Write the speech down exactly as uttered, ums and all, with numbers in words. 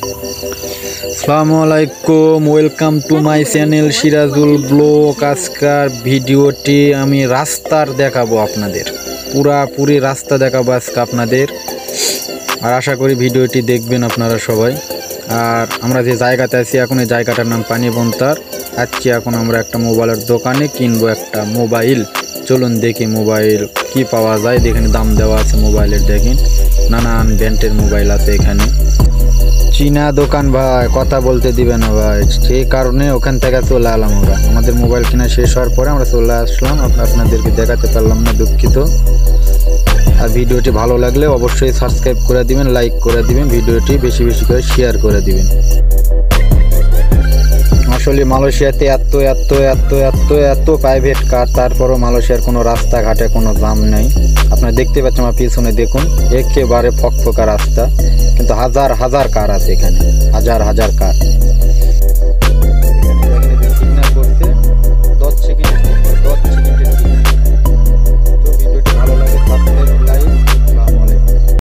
আসসালামু আলাইকুম, welcome to my channel Sirajul blog. আজকের ভিডিওটি আমি রাস্তার দেখাবো আপনাদের, পুরাপুরি রাস্তা দেখাবো আজকে আপনাদের। আর আশা করি ভিডিওটি দেখবেন আপনারা সবাই। আর আমরা যে জায়গাতে আছি এখন, এই জায়গাটার নাম পানিবন্তার। আজকে এখন আমরা একটা মোবাইলের দোকানে কিনবো একটা মোবাইল। চলুন দেখি মোবাইল কি পাওয়া যায়। এখানে দাম দেওয়া আছে মোবাইলের, দেখেন নানান ব্র্যান্ডের মোবাইল আছে এখানে। চীনা দোকান ভাই, কথা বলতে দিবে না ভাই, সেই কারণে ওখান থেকে চলে এলাম আমরা। আমাদের মোবাইল কেনা শেষ হওয়ার পরে আমরা চলে আসলাম, আপনাদেরকে দেখাতে পারলাম না, দুঃখিত। আর ভিডিওটি ভালো লাগলে অবশ্যই সাবস্ক্রাইব করে দিবেন, লাইক করে দিবেন, ভিডিওটি বেশি বেশি করে শেয়ার করে দিবেন। আসলে মালয়েশিয়াতে এত এত এত এত এত প্রাইভেট কার, তারপরও মালয়েশিয়ার কোনো রাস্তাঘাটে কোনো জাম নেই। আপনারা দেখতে পাচ্ছেন আমার পিছনে, দেখুন একেবারে ফকফকা রাস্তা, কিন্তু হাজার হাজার কার আছে এখানে, হাজার হাজার কার।